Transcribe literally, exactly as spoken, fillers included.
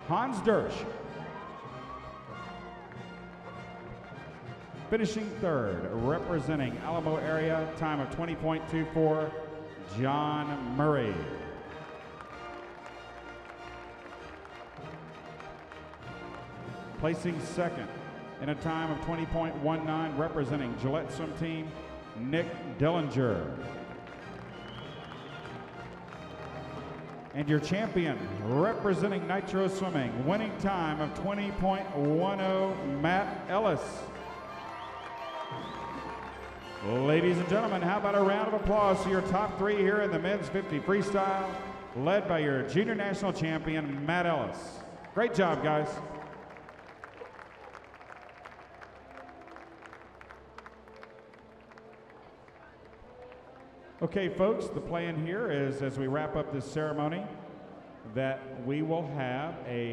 Hans Dersch. Finishing third, representing Alamo area, time of twenty point two four, John Murray. Placing second in a time of twenty point one nine, representing Gillette Swim Team, Nick Dillinger. And your champion, representing Nitro Swimming, winning time of twenty point one oh, Matt Ellis. Ladies and gentlemen, how about a round of applause to your top three here in the men's fifty freestyle, led by your junior national champion, Matt Ellis. Great job, guys. Okay, folks, the plan here is, as we wrap up this ceremony, that we will have a